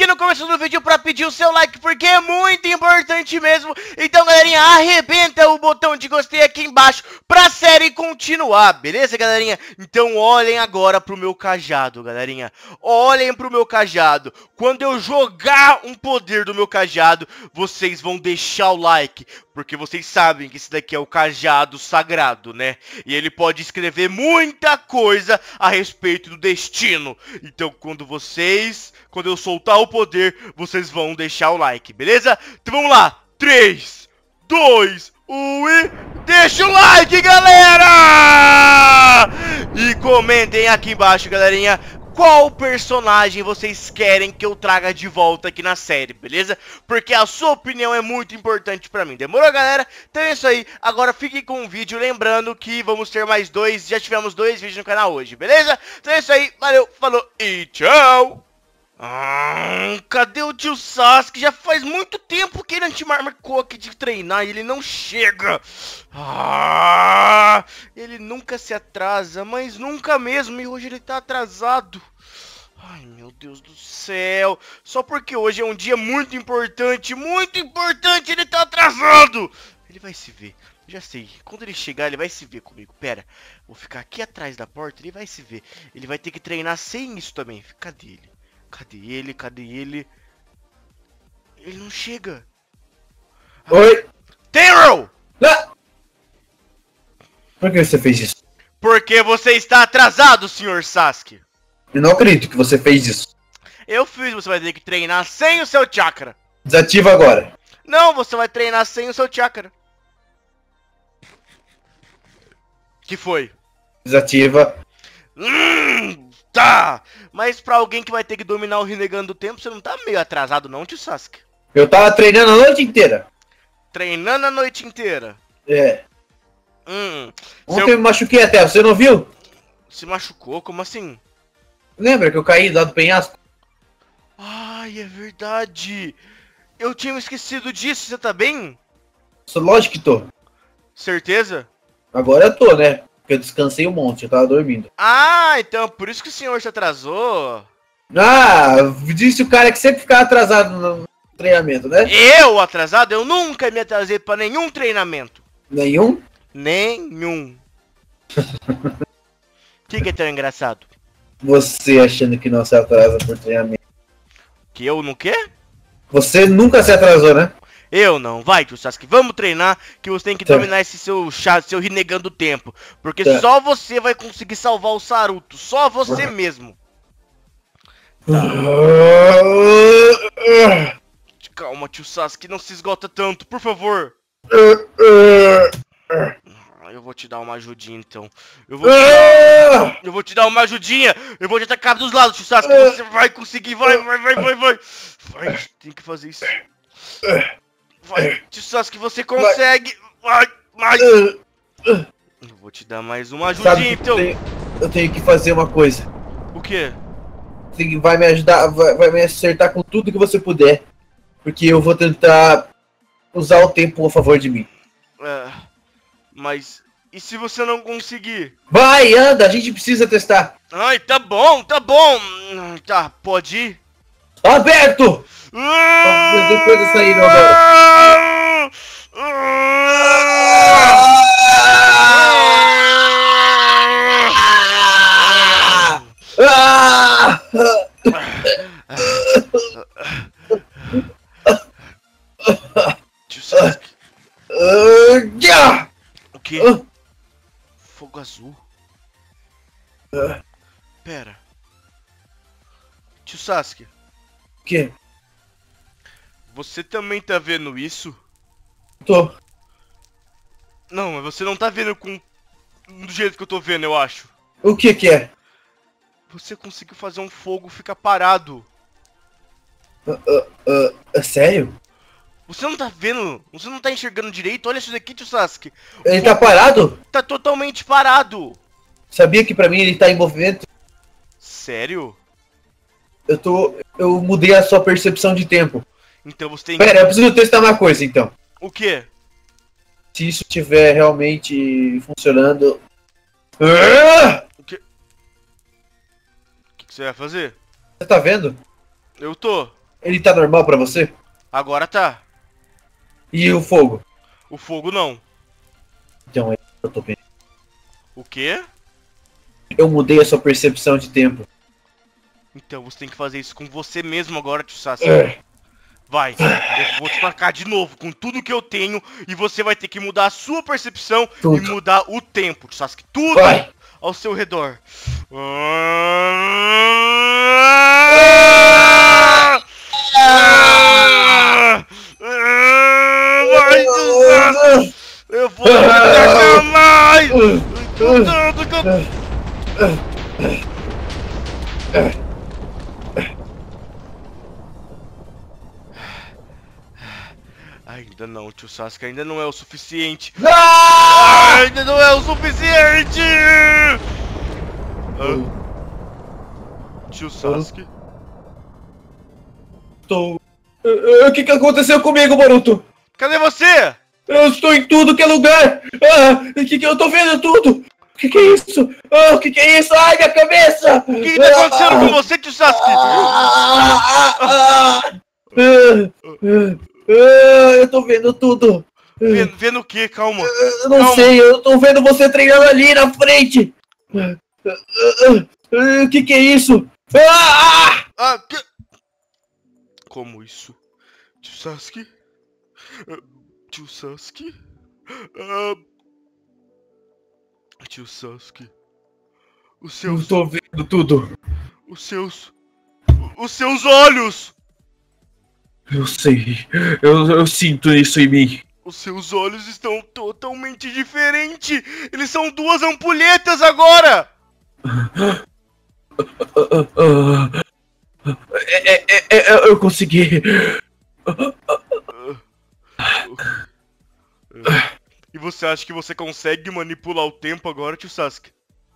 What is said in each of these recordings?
no começo do vídeo pra pedir o seu like, porque é muito importante mesmo. Então, galerinha, arrebenta o botão de gostei aqui embaixo pra série continuar, beleza, galerinha? Então, olhem agora pro meu cajado, galerinha. Olhem pro meu cajado. Quando eu jogar um poder do meu cajado, vocês vão deixar o like, porque vocês sabem que esse daqui é o cajado sagrado, né? E ele pode escrever muita coisa a respeito do destino. Então, quando eu soltar o poder, vocês vão deixar o like, beleza? Então vamos lá, 3, 2, 1 e deixa o like, galera! E comentem aqui embaixo, galerinha, qual personagem vocês querem que eu traga de volta aqui na série, beleza? Porque a sua opinião é muito importante pra mim. Demorou, galera? Então é isso aí. Agora fiquem com o vídeo. Lembrando que vamos ter mais dois. Já tivemos 2 vídeos no canal hoje, beleza? Então é isso aí. Valeu, falou e tchau! Cadê o tio Sasuke? Já faz muito tempo que ele te marcou aqui de treinar e ele não chega. Ele nunca se atrasa, mas nunca mesmo. E hoje ele tá atrasado. Ai, meu Deus do céu. Só porque hoje é um dia muito importante, ele tá atrasado. Ele vai se ver. Já sei, quando ele chegar ele vai se ver comigo. Pera, vou ficar aqui atrás da porta, ele vai se ver. Ele vai ter que treinar sem isso também. Cadê ele? Cadê ele? Cadê ele? Ele não chega. Oi! Taro! Ah! Por que você fez isso? Porque você está atrasado, Sr. Sasuke. Eu não acredito que você fez isso. Eu fiz, você vai ter que treinar sem o seu chakra. Desativa agora. Não, você vai treinar sem o seu chakra. Que foi? Desativa. Tá. Mas pra alguém que vai ter que dominar o Rinnegan do tempo, você não tá meio atrasado não, tio Sasuke? Eu tava treinando a noite inteira. Treinando a noite inteira? É. Ontem Seu... eu me machuquei até, você não viu? Se machucou? Como assim? Lembra que eu caí lá do penhasco? Ai, é verdade. Eu tinha esquecido disso, você tá bem? Lógico que tô. Certeza? Agora eu tô, né? Porque eu descansei um monte, eu tava dormindo. Ah, então por isso que o senhor se atrasou. Ah, disse o cara que sempre ficava atrasado no treinamento, né? Eu atrasado? Eu nunca me atrasei pra nenhum treinamento. Nenhum? Nenhum. O que é tão engraçado? Você achando que não se atrasa por treinamento. Que eu não quê? Você nunca se atrasou, né? Eu não. Vai, tio Sasuke, vamos treinar que você tem que dominar esse seu Rinnegan do tempo. Porque só você vai conseguir salvar o Saruto. Só você mesmo. Tá. Calma, tio Sasuke, não se esgota tanto, por favor. Eu vou te dar uma ajudinha, então. Eu vou te dar uma ajudinha. Eu vou te atacar dos lados, tio Sasuke. Você vai conseguir. Vai. Vai, tem que fazer isso. Vai, tio Sasuke, você consegue. Vai. Eu vou te dar mais uma ajudinha, então. Eu tenho que fazer uma coisa. O quê? Você vai me ajudar, vai me acertar com tudo que você puder. Porque eu vou tentar usar o tempo a favor de mim. Mas e se você não conseguir? Vai, anda, a gente precisa testar. Ai, tá bom. Tá, pode ir? Aberto! As coisas saíram agora. Tio Sasuke. O que? Fogo azul? Pera. Tio Sasuke. O quê? Você também tá vendo isso? Tô. Não, mas você não tá vendo do jeito que eu tô vendo, eu acho. O que que é? Você conseguiu fazer um fogo ficar parado. Sério? Você não tá vendo? Você não tá enxergando direito? Olha isso daqui, tio Sasuke. Ele tá parado? Tá totalmente parado. Sabia que pra mim ele tá em movimento? Sério? Eu mudei a sua percepção de tempo. Então você tem que... Pera, eu preciso testar uma coisa então. O quê? Se isso estiver realmente funcionando... O que você vai fazer? Você tá vendo? Eu tô. Ele tá normal pra você? Agora tá. E o fogo? O fogo não. Então, eu tô bem. O quê? Eu mudei a sua percepção de tempo. Então você tem que fazer isso com você mesmo agora, tio Sasuke. É. Vai, eu vou te tacar de novo com tudo que eu tenho e você vai ter que mudar a sua percepção e Tudo. mudar o tempo, tio Sasuke. Tudo Vai! ao seu redor. Vai, tio Sasuke! Eu vou te tacar mais! Tanto que eu... Ainda não, tio Sasuke, ainda não é o suficiente. Ainda não é o suficiente! Tio Sasuke? Estou... O que aconteceu comigo, Boruto? Cadê você? Eu estou em tudo que é lugar! O que eu tô vendo tudo? O que é isso? O que é isso? Ai, minha cabeça! O que tá acontecendo com você, tio Sasuke? Eu tô vendo tudo! Vendo o que? Calma. Eu não sei, eu tô vendo você treinando ali na frente! O que é isso? Como isso? Tio Sasuke? Tio Sasuke? Tio Sasuke? Os Eu seus... tô vendo tudo! Os seus olhos! Eu sei, eu sinto isso em mim. Os seus olhos estão totalmente diferentes! Eles são duas ampulhetas agora! Eu consegui. E você acha que você consegue manipular o tempo agora, tio Sasuke?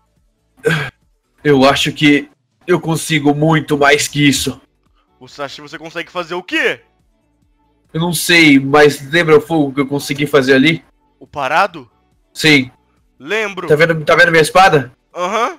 Eu acho que eu consigo muito mais que isso. Você acha que você consegue fazer o quê? Eu não sei, mas lembra o fogo que eu consegui fazer ali? O parado? Sim. Lembro. Tá vendo minha espada? Aham.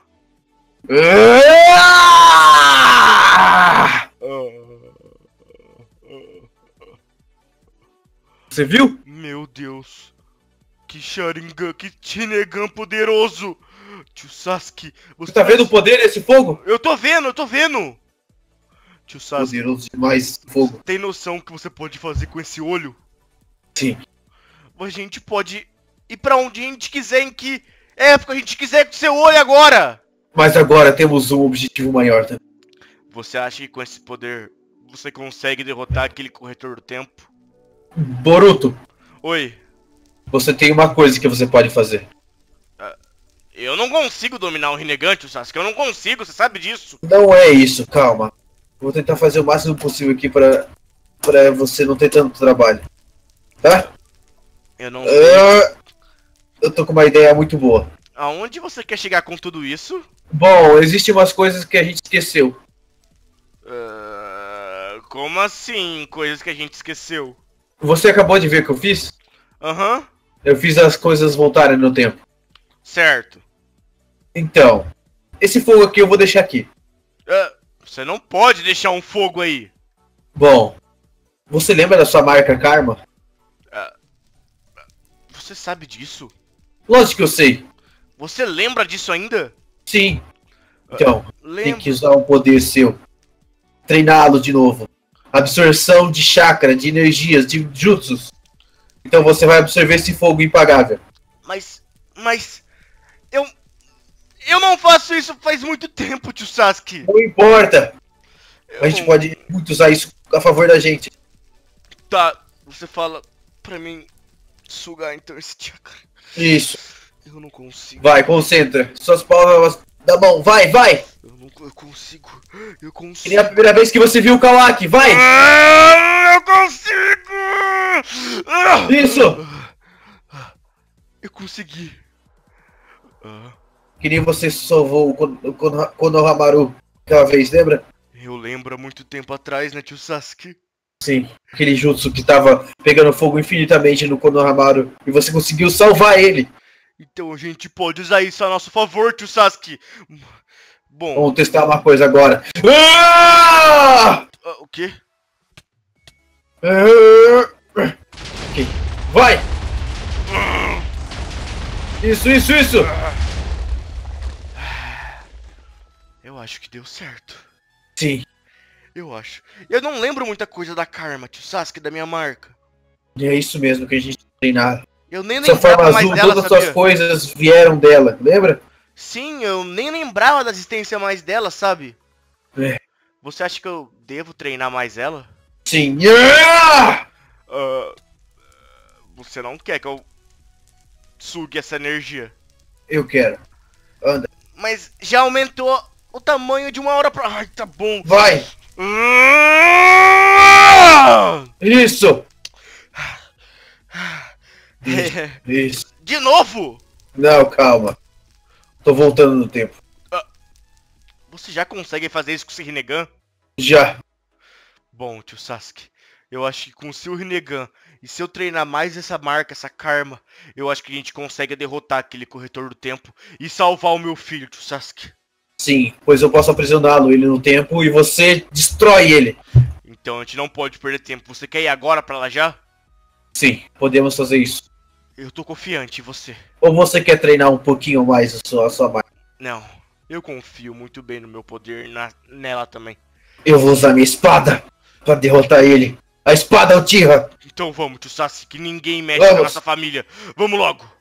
Você viu? Meu Deus. Que Sharingan, que Rinnegan poderoso. Tio Sasuke, Você tá vendo o poder desse fogo? Eu tô vendo. Tio Sasuke, Poderoso demais fogo. tem noção que você pode fazer com esse olho? Sim. A gente pode ir pra onde a gente quiser, em que época a gente quiser com seu olho agora. Mas agora temos um objetivo maior também. Você acha que com esse poder você consegue derrotar aquele corretor do tempo? Boruto, Oi. você tem uma coisa que você pode fazer. Eu não consigo dominar o Rinnegan, tio Sasuke. Eu não consigo, você sabe disso. Não é isso, calma. Vou tentar fazer o máximo possível aqui pra você não ter tanto trabalho. Tá? Eu não sei. Eu tô com uma ideia muito boa. Aonde você quer chegar com tudo isso? Bom, existem umas coisas que a gente esqueceu. Como assim? Coisas que a gente esqueceu? Você acabou de ver o que eu fiz? Aham. Eu fiz as coisas voltarem no tempo. Certo. Então, esse fogo aqui eu vou deixar aqui. Você não pode deixar um fogo aí. Bom, você lembra da sua marca Karma? Você sabe disso? Lógico que eu sei. Você lembra disso ainda? Sim. Então, tem Lembro. que usar um poder seu. Treiná-lo de novo. Absorção de chakra, de energias, de jutsus. Então você vai absorver esse fogo impagável. Mas... Eu não faço isso faz muito tempo, tio Sasuke. Não importa. A gente pode muito usar isso a favor da gente. Tá, você fala pra mim sugar então esse chakra. Isso. Eu não consigo. Vai, concentra. Suas palmas da mão. Vai. Eu consigo. Que nem a primeira vez que você viu o Kawaki. Vai. Eu consigo! Isso. Eu consegui. Que nem você salvou o Konohamaru aquela vez, lembra? Eu lembro há muito tempo atrás, né, tio Sasuke? Sim, aquele jutsu que tava pegando fogo infinitamente no Konohamaru e você conseguiu salvar ele. Então a gente pode usar isso a nosso favor, tio Sasuke. Bom... Vamos testar uma coisa agora. O quê? Ok. Vai! Isso! Eu acho que deu certo. Sim. Eu acho. Eu não lembro muita coisa da Karma, tio Sasuke, da minha marca. E é isso mesmo que a gente treinar. Eu nem Sua forma lembrava mais azul, dela, todas as suas sabia? coisas vieram dela, lembra? Sim, eu nem lembrava da existência mais dela, sabe? É. Você acha que eu devo treinar mais ela? Sim. Ah, você não quer que eu sugue essa energia? Eu quero. Anda. Mas já aumentou o tamanho de uma hora pra... Ai, tá bom. Vai! Isso! Isso. De novo? Não, calma. Tô voltando no tempo. Você já consegue fazer isso com o Rinnegan? Já. Bom, tio Sasuke, eu acho que com o seu Rinnegan e se eu treinar mais essa marca, essa Karma, eu acho que a gente consegue derrotar aquele corretor do tempo e salvar o meu filho, tio Sasuke. Sim, pois eu posso aprisioná-lo ele no tempo e você destrói ele. Então a gente não pode perder tempo. Você quer ir agora pra lá já? Sim, podemos fazer isso. Eu tô confiante em você. Ou você quer treinar um pouquinho mais a sua marca? Não, eu confio muito bem no meu poder nela também. Eu vou usar minha espada pra derrotar ele. A espada Uchiha! Então vamos, tio Sasuke, que ninguém mexe com a nossa família. Vamos logo!